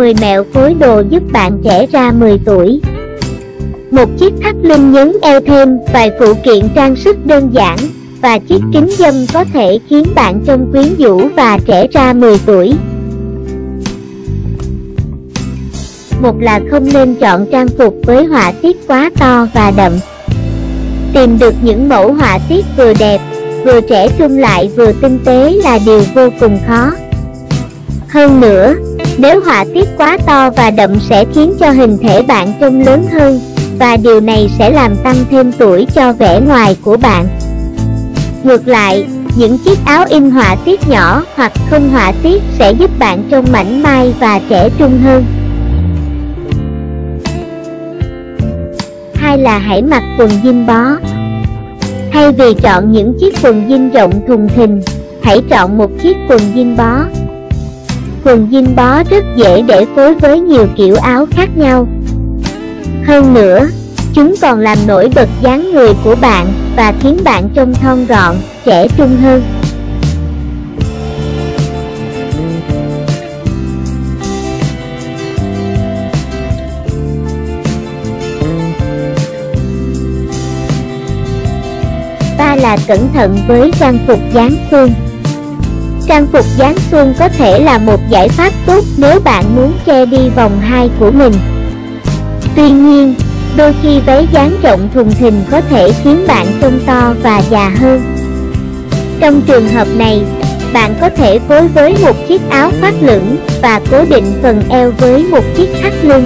10 mẹo phối đồ giúp bạn trẻ ra 10 tuổi. Một chiếc thắt lưng nhấn eo, thêm vài phụ kiện trang sức đơn giản và chiếc kính dâm có thể khiến bạn trông quyến rũ và trẻ ra 10 tuổi. Một là không nên chọn trang phục với họa tiết quá to và đậm. Tìm được những mẫu họa tiết vừa đẹp, vừa trẻ trung lại vừa tinh tế là điều vô cùng khó. Hơn nữa, nếu họa tiết quá to và đậm sẽ khiến cho hình thể bạn trông lớn hơn, và điều này sẽ làm tăng thêm tuổi cho vẻ ngoài của bạn. Ngược lại, những chiếc áo in họa tiết nhỏ hoặc không họa tiết sẽ giúp bạn trông mảnh mai và trẻ trung hơn. Hai là hãy mặc quần jean bó. Thay vì chọn những chiếc quần jean rộng thùng thình, hãy chọn một chiếc quần jean bó. Quần jean bó rất dễ để phối với nhiều kiểu áo khác nhau. Hơn nữa, chúng còn làm nổi bật dáng người của bạn và khiến bạn trông thon gọn, trẻ trung hơn. Ba là cẩn thận với trang phục dáng suông. Trang phục dáng suông có thể là một giải pháp tốt nếu bạn muốn che đi vòng hai của mình. Tuy nhiên, đôi khi váy dáng rộng thùng thình có thể khiến bạn trông to và già hơn. Trong trường hợp này, bạn có thể phối với một chiếc áo khoác lửng và cố định phần eo với một chiếc thắt lưng.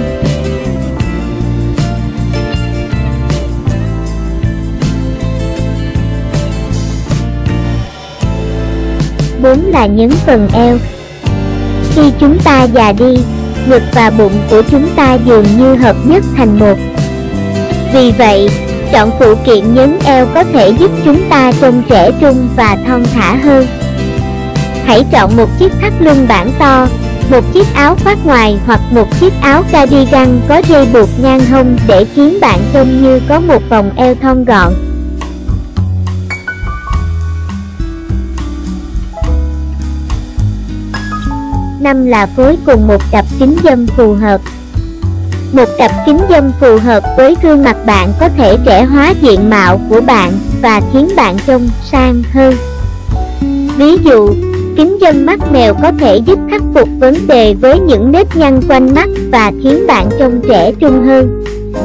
Bốn là nhấn phần eo. Khi chúng ta già đi, ngực và bụng của chúng ta dường như hợp nhất thành một. Vì vậy, chọn phụ kiện nhấn eo có thể giúp chúng ta trông trẻ trung và thon thả hơn. Hãy chọn một chiếc thắt lưng bản to, một chiếc áo khoác ngoài hoặc một chiếc áo cardigan có dây buộc ngang hông để khiến bạn trông như có một vòng eo thon gọn. Năm là phối cùng một cặp kính dâm phù hợp. Một cặp kính dâm phù hợp với gương mặt bạn có thể trẻ hóa diện mạo của bạn và khiến bạn trông sang hơn. Ví dụ, kính dâm mắt mèo có thể giúp khắc phục vấn đề với những nếp nhăn quanh mắt và khiến bạn trông trẻ trung hơn.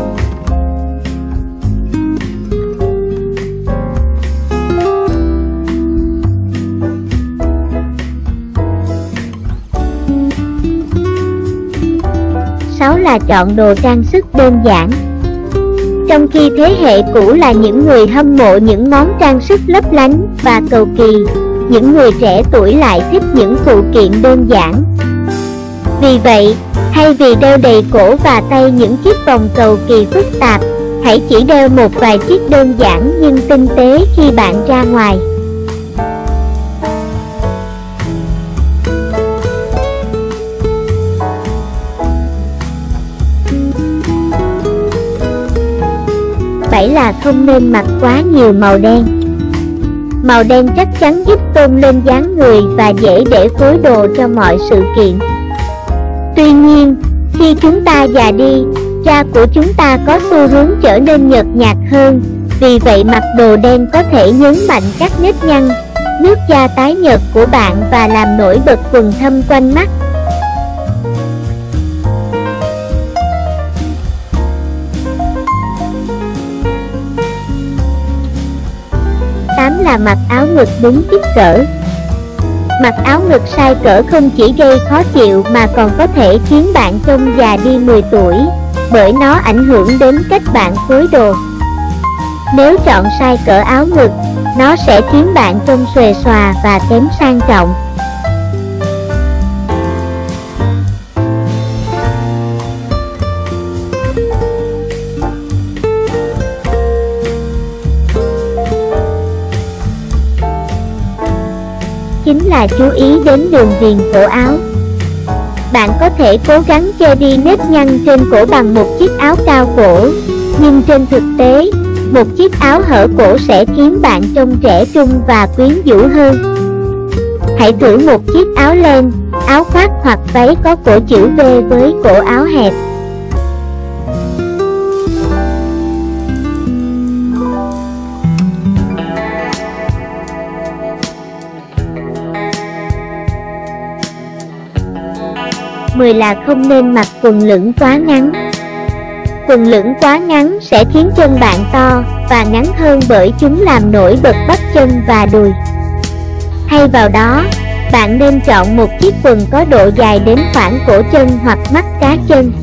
Sáu là chọn đồ trang sức đơn giản. Trong khi thế hệ cũ là những người hâm mộ những món trang sức lấp lánh và cầu kỳ, những người trẻ tuổi lại thích những phụ kiện đơn giản. Vì vậy, thay vì đeo đầy cổ và tay những chiếc vòng cầu kỳ phức tạp, hãy chỉ đeo một vài chiếc đơn giản nhưng tinh tế khi bạn ra ngoài. Bảy là không nên mặc quá nhiều màu đen. Màu đen chắc chắn giúp tôn lên dáng người và dễ để phối đồ cho mọi sự kiện. Tuy nhiên, khi chúng ta già đi, da của chúng ta có xu hướng trở nên nhợt nhạt hơn. Vì vậy mặc đồ đen có thể nhấn mạnh các nếp nhăn, nước da tái nhợt của bạn và làm nổi bật quầng thâm quanh mắt. Là mặc áo ngực đúng kích cỡ. Mặc áo ngực sai cỡ không chỉ gây khó chịu mà còn có thể khiến bạn trông già đi 10 tuổi, bởi nó ảnh hưởng đến cách bạn phối đồ. Nếu chọn sai cỡ áo ngực, nó sẽ khiến bạn trông xuề xòa và kém sang trọng. Chính là chú ý đến đường viền cổ áo. Bạn có thể cố gắng che đi nếp nhăn trên cổ bằng một chiếc áo cao cổ, nhưng trên thực tế, một chiếc áo hở cổ sẽ khiến bạn trông trẻ trung và quyến rũ hơn. hãy thử một chiếc áo len, áo khoác hoặc váy có cổ chữ V với cổ áo hẹp. Mười là không nên mặc quần lửng quá ngắn. Quần lửng quá ngắn sẽ khiến chân bạn to và ngắn hơn bởi chúng làm nổi bật bắp chân và đùi. Thay vào đó, bạn nên chọn một chiếc quần có độ dài đến khoảng cổ chân hoặc mắt cá chân.